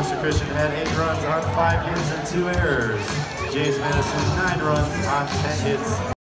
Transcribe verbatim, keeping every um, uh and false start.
Mister Christian had eight runs on five hits and two errors. James Madison, nine runs on ten hits